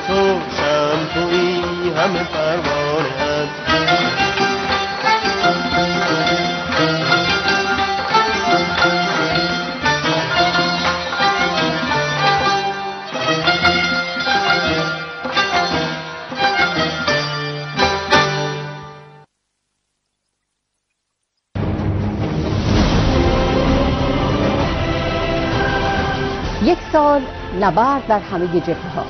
تو شم تویی همه پروانه‌ات. یک سال نبرد در همه جبهه‌ها.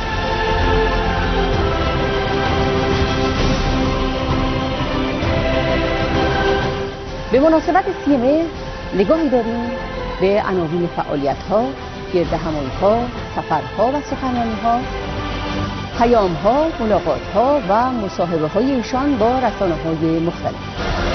به مناسبت 30 مهر نگاهی داریم به عناوین فعالیت‌ها، گردهمایی‌ها، سفرها و سخنرانی‌ها، پیام‌ها، ملاقات‌ها و مصاحبه‌های ایشان با رسانه‌های مختلف.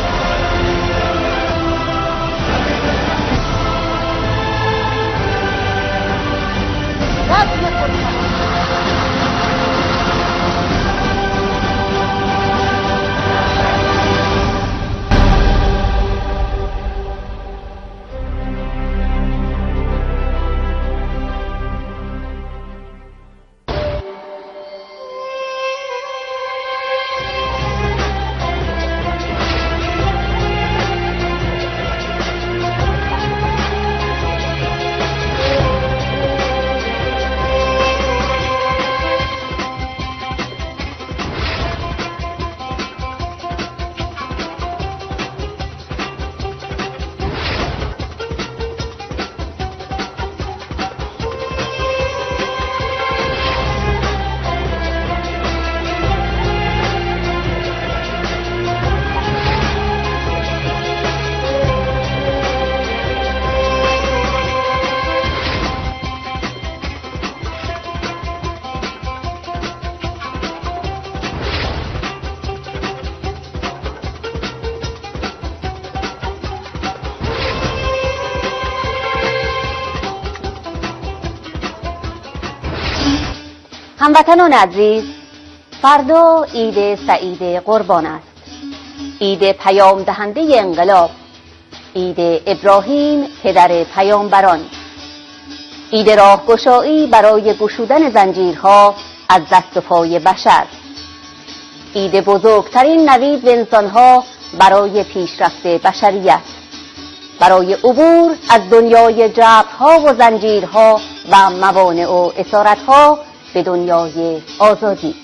هموطنان عزیز، فردا عید سعید قربان است. عید پیام دهنده انقلاب، عید ابراهیم پدر پیامبران، عید راهگشایی برای گشودن زنجیرها از دست و پای بشر، عید بزرگترین نوید به انسانها برای پیشرفت بشریت، برای عبور از دنیای جبرها و زنجیرها و موانع و اسارتها به دنیای آزادی.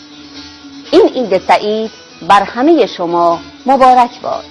این عید سعید بر همه شما مبارک باد.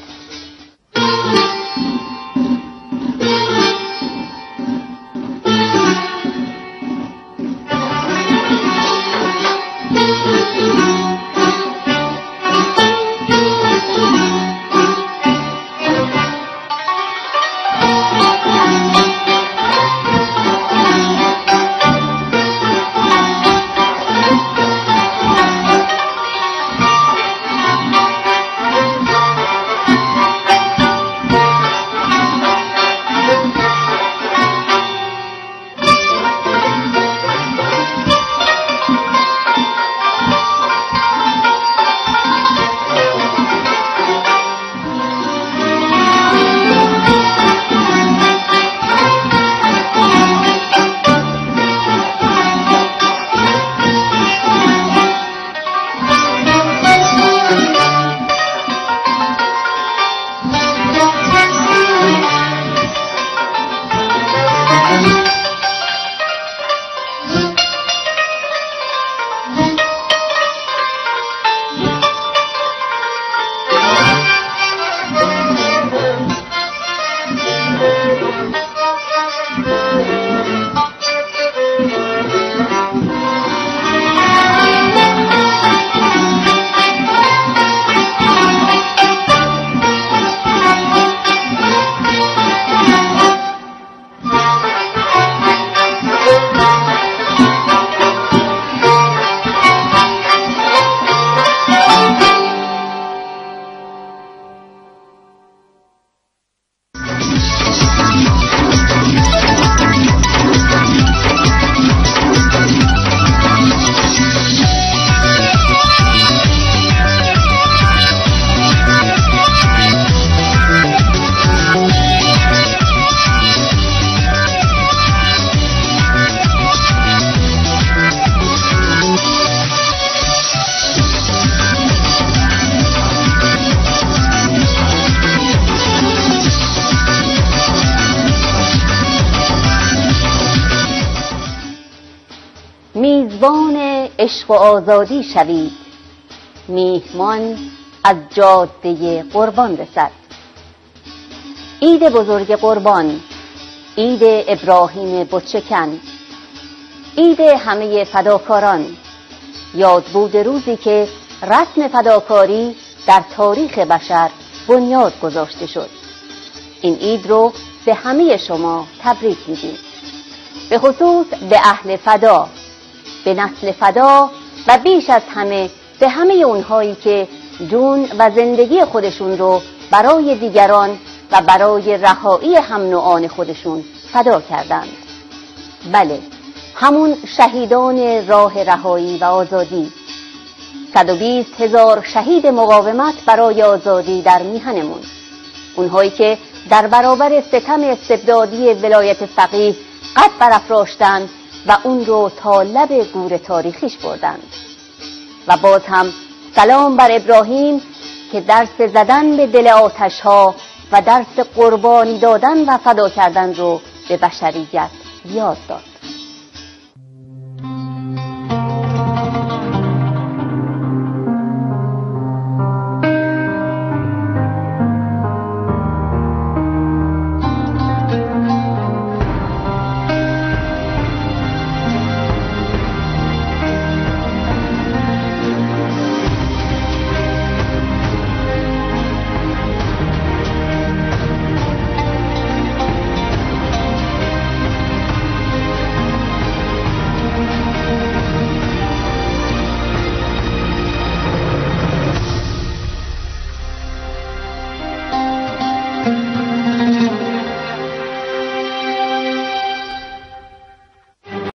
عشق و آزادی شوید، میهمان از جاده قربان رسد. عید بزرگ قربان، عید ابراهیم بتشکن، عید همه فداکاران، یاد بود روزی که رسم فداکاری در تاریخ بشر بنیاد گذاشته شد. این عید رو به همه شما تبریک میگیم، به خصوص به اهل فدا، به نسل فدا و بیش از همه به همه اونهایی که جون و زندگی خودشون رو برای دیگران و برای رهایی هم نوعان خودشون فدا کردند. بله، همون شهیدان راه رهایی و آزادی، 120,000 شهید مقاومت برای آزادی در میهنمون، اونهایی که در برابر ستم استبدادی ولایت فقیه قد برافراشتند و اون رو تا لب گور تاریخیش بردند. و باز هم سلام بر ابراهیم که درس زدن به دل آتش ها و درس قربانی دادن و فدا کردن رو به بشریت یاد داد.